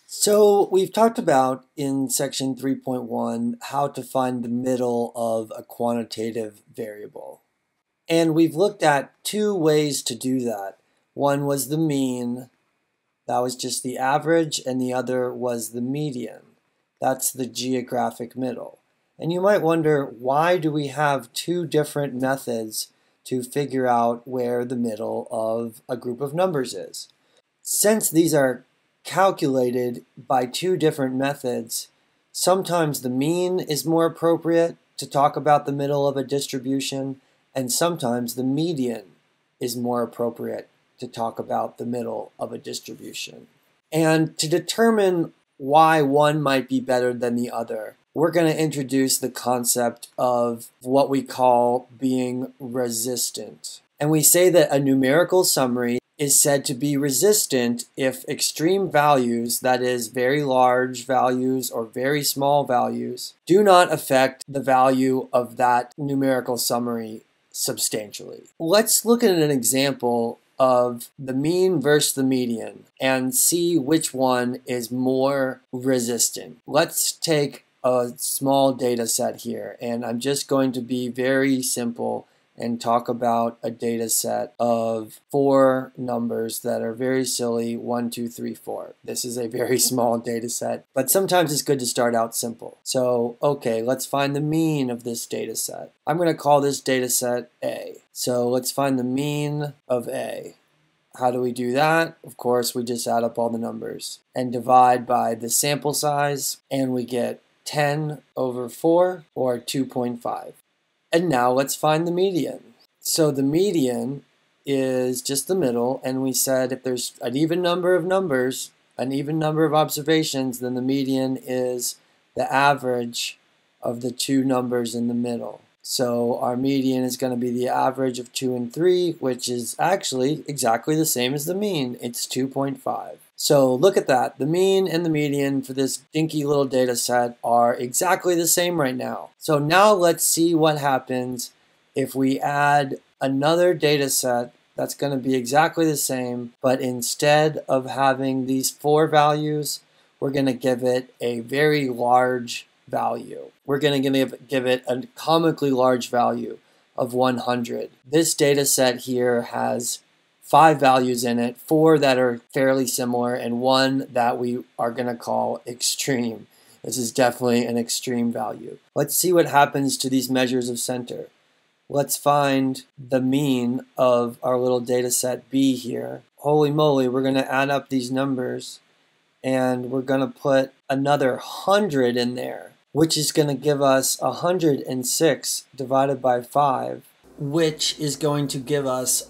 So we've talked about in section 3.1 how to find the middle of a quantitative variable. And we've looked at two ways to do that. One was the mean, that was just the average, and the other was the median. That's the geographic middle. And you might wonder, why do we have two different methods to figure out where the middle of a group of numbers is? Since these are calculated by two different methods, sometimes the mean is more appropriate to talk about the middle of a distribution, and sometimes the median is more appropriate to talk about the middle of a distribution. And to determine why one might be better than the other, we're going to introduce the concept of what we call being resistant. And we say that a numerical summary is said to be resistant if extreme values, that is, very large values or very small values, do not affect the value of that numerical summary substantially. Let's look at an example of the mean versus the median and see which one is more resistant. Let's take a small data set here, and I'm just going to be very simple and talk about a data set of 4 numbers that are very silly, 1, 2, 3, 4. This is a very small data set, but sometimes it's good to start out simple. So, okay, let's find the mean of this data set. I'm going to call this data set A. So let's find the mean of A. How do we do that? Of course, we just add up all the numbers and divide by the sample size, and we get 10 over 4, or 2.5. And now let's find the median. So the median is just the middle, and we said if there's an even number of numbers, an even number of observations, then the median is the average of the two numbers in the middle. So our median is going to be the average of 2 and 3, which is actually exactly the same as the mean. It's 2.5. So look at that. The mean and the median for this dinky little data set are exactly the same right now. So now let's see what happens if we add another data set that's going to be exactly the same, but instead of having these 4 values, we're going to give it a very large value. We're going to give it a comically large value of 100. This data set here has 5 values in it, 4 that are fairly similar, and 1 that we are going to call extreme. This is definitely an extreme value. Let's see what happens to these measures of center. Let's find the mean of our little data set B here. Holy moly, we're going to add up these numbers, and we're going to put another 100 in there, which is going to give us 106 divided by 5, which is going to give us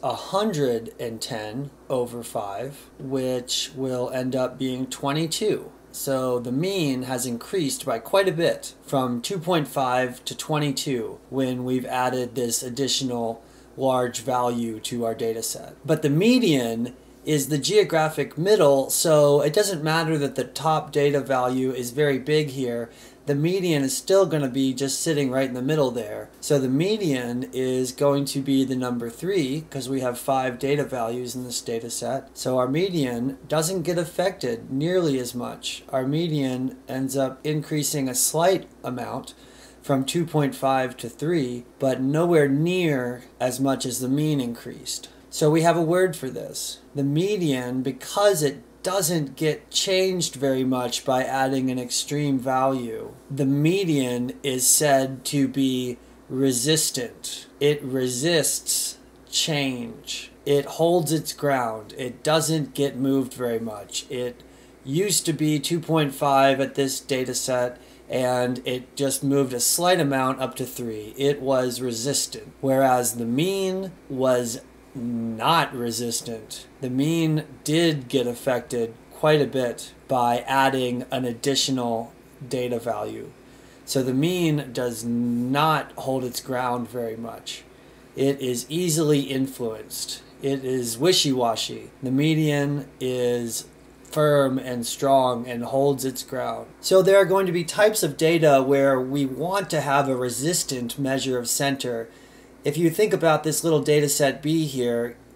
110 over 5, which will end up being 22. So the mean has increased by quite a bit, from 2.5 to 22, when we've added this additional large value to our data set. But the median is the geographic middle, so it doesn't matter that the top data value is very big here. The median is still going to be just sitting right in the middle there. So the median is going to be the number 3, because we have 5 data values in this data set. So our median doesn't get affected nearly as much. Our median ends up increasing a slight amount from 2.5 to 3, but nowhere near as much as the mean increased. So we have a word for this. The median, because it doesn't get changed very much by adding an extreme value, the median is said to be resistant. It resists change. It holds its ground. It doesn't get moved very much. It used to be 2.5 at this data set, and it just moved a slight amount up to 3. It was resistant, whereas the mean was not resistant. The mean did get affected quite a bit by adding an additional data value. So the mean does not hold its ground very much. It is easily influenced. It is wishy-washy. The median is firm and strong and holds its ground. So there are going to be types of data where we want to have a resistant measure of center. If you think about this little data set B here,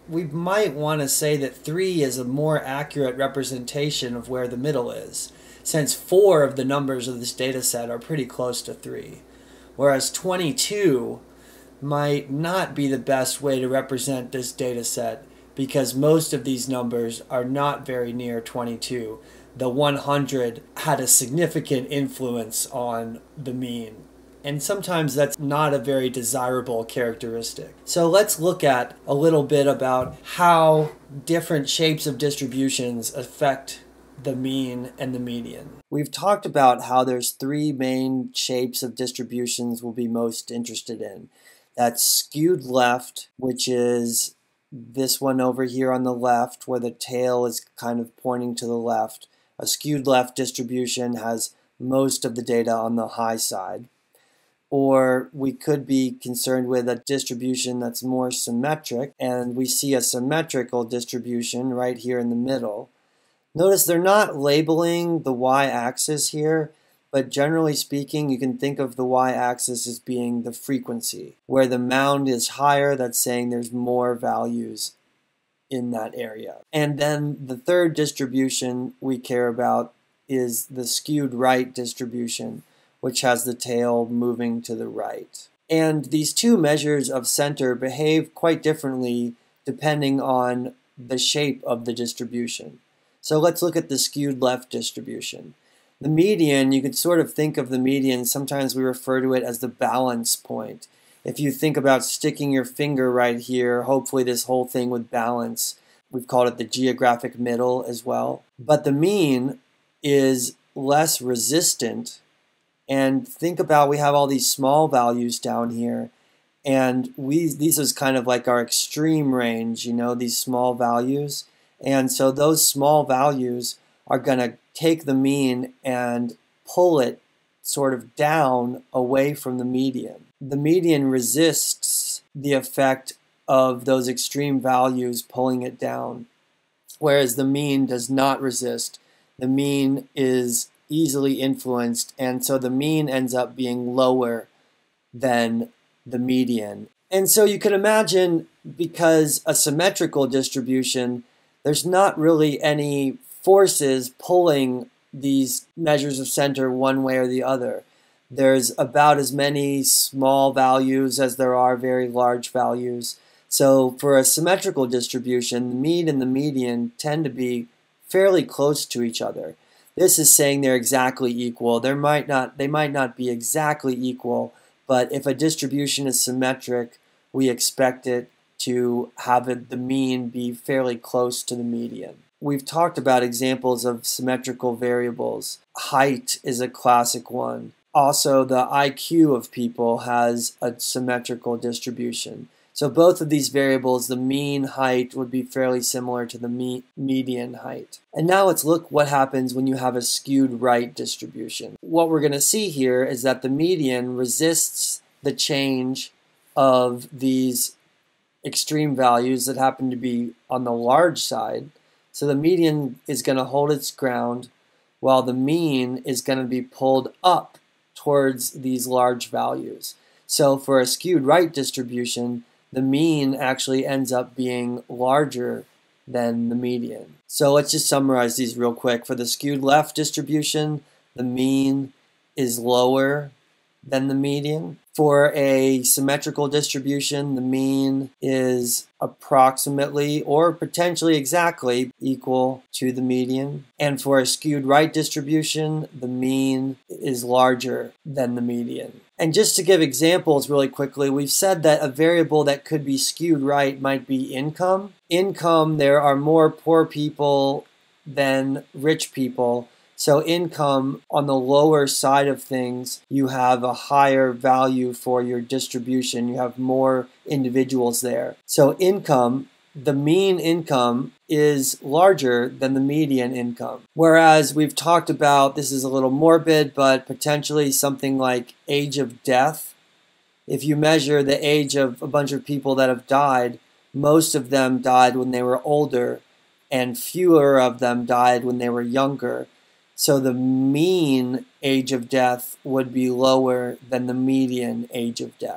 we might want to say that 3 is a more accurate representation of where the middle is, since 4 of the numbers of this data set are pretty close to 3, whereas 22 might not be the best way to represent this data set because most of these numbers are not very near 22. The 100 had a significant influence on the mean, and sometimes that's not a very desirable characteristic. So let's look at a little bit about how different shapes of distributions affect the mean and the median. We've talked about how there's 3 main shapes of distributions we'll be most interested in. That's skewed left, which is this one over here on the left where the tail is kind of pointing to the left. A skewed left distribution has most of the data on the high side. Or we could be concerned with a distribution that's more symmetric, and we see a symmetrical distribution right here in the middle. Notice they're not labeling the y-axis here, but generally speaking, you can think of the y-axis as being the frequency. Where the mound is higher, that's saying there's more values in that area. And then the third distribution we care about is the skewed right distribution, which has the tail moving to the right. And these 2 measures of center behave quite differently depending on the shape of the distribution. So let's look at the skewed left distribution. The median, you could sort of think of the median, sometimes we refer to it as the balance point. If you think about sticking your finger right here, hopefully this whole thing would balance. We've called it the geographic middle as well. But the mean is less resistant. And think about, we have all these small values down here, and these is kind of like our extreme range, you know, these small values. And so those small values are going to take the mean and pull it sort of down away from the median. The median resists the effect of those extreme values pulling it down, whereas the mean does not resist. The mean is easily influenced, and so the mean ends up being lower than the median. And so you can imagine, because a symmetrical distribution, there's not really any forces pulling these measures of center one way or the other. There's about as many small values as there are very large values. So for a symmetrical distribution, the mean and the median tend to be fairly close to each other. This is saying they're exactly equal. They might not be exactly equal, but if a distribution is symmetric, we expect it to have the mean be fairly close to the median. We've talked about examples of symmetrical variables. Height is a classic one. Also, the IQ of people has a symmetrical distribution. So both of these variables, the mean height would be fairly similar to the median height. And now let's look what happens when you have a skewed right distribution. What we're going to see here is that the median resists the change of these extreme values that happen to be on the large side. So the median is going to hold its ground while the mean is going to be pulled up towards these large values. So for a skewed right distribution, the mean actually ends up being larger than the median. So let's just summarize these real quick. For the skewed left distribution, the mean is lower than the median. For a symmetrical distribution, the mean is approximately or potentially exactly equal to the median. And for a skewed right distribution, the mean is larger than the median. And just to give examples really quickly, we've said that a variable that could be skewed right might be income. Income, there are more poor people than rich people. So income, on the lower side of things, you have a higher value for your distribution. You have more individuals there. So income, the mean income is larger than the median income. Whereas we've talked about, this is a little morbid, but potentially something like age of death. If you measure the age of a bunch of people that have died, most of them died when they were older, and fewer of them died when they were younger. So the mean age of death would be lower than the median age of death.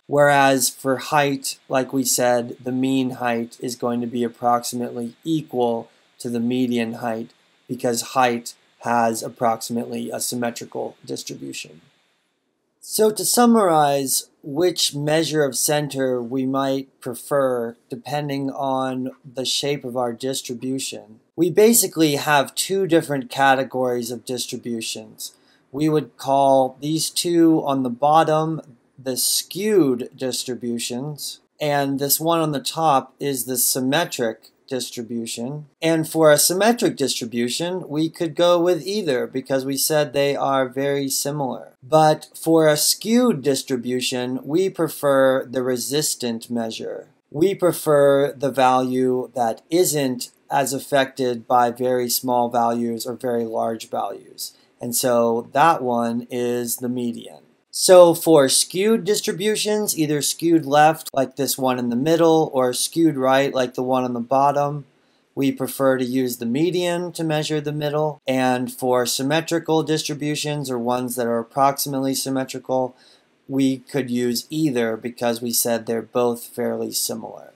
Whereas for height, like we said, the mean height is going to be approximately equal to the median height because height has approximately a symmetrical distribution. So to summarize which measure of center we might prefer depending on the shape of our distribution, we basically have two different categories of distributions. We would call these two on the bottom the skewed distributions, and this one on the top is the symmetric distribution. And for a symmetric distribution, we could go with either because we said they are very similar. But for a skewed distribution, we prefer the resistant measure. We prefer the value that isn't as affected by very small values or very large values. And so that one is the median. So for skewed distributions, either skewed left like this one in the middle or skewed right like the one on the bottom, we prefer to use the median to measure the middle. And for symmetrical distributions or ones that are approximately symmetrical, we could use either because we said they're both fairly similar.